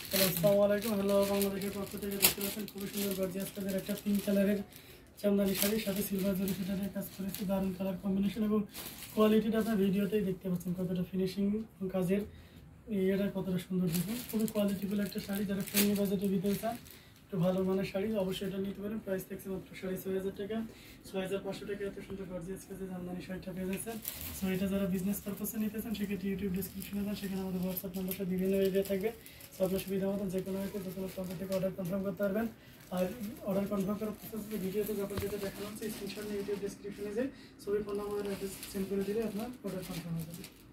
Hello, আসসালামু আলাইকুম। Hello, বাংলাদেশের পক্ষ থেকে দেখতে পাচ্ছেন খুবই সুন্দর গর্জিয়াস কাজের একটা পিঙ্ক কালারের জামদানি শাড়ির সাথে সিলভার জরি সুতা দিয়ে কাজ করেছি। দারুণ কালার কম্বিনেশন এবং কোয়ালিটিটা আপনার ভিডিওতেই দেখতে পাচ্ছেন কতটা ফিনিশিং কাজের এটা কতটা সুন্দর দেখুন। খুবই কোয়ালিটিফুল একটা শাড়ি, যারা ফ্রেন্ডলি বাজেটের ভিতরে চান একটু ভালো মানের শাড়ি অবশ্যই এটা নিতে পারেন। প্রাইস থাকছে মাত্র 6,500 টাকা, 6,500 টাকা এত সুন্দর গর্জিয়াস কাজের জামদানি শাড়িটা পেয়ে যাচ্ছেন। সো এটা যারা বিজনেস পারপাসে নিতে চান সেক্ষেত্রে ইউটিউব ডিসক্রিপশনে যান, সেখানে আমাদের হোয়াটসঅ্যাপ নাম্বারটা বিভিন্ন এরিয়া থাকবে। সো আপনার সুবিধা মতো যে কোনো প্রান্ত থেকে অর্ডার কনফার্ম করতে পারবেন। আর অর্ডার কনফার্ম করার প্রসেস ভিডিওতে যখন যেটা দেখানো হচ্ছে স্ক্রিনশট নিয়ে ইউটিউব ডিসক্রিপশনে যে ছবি, ফোন নাম্বার, অ্যাড্রেস সেন্ড করে দিলে আপনার অর্ডার কনফার্ম হয়ে যাবে।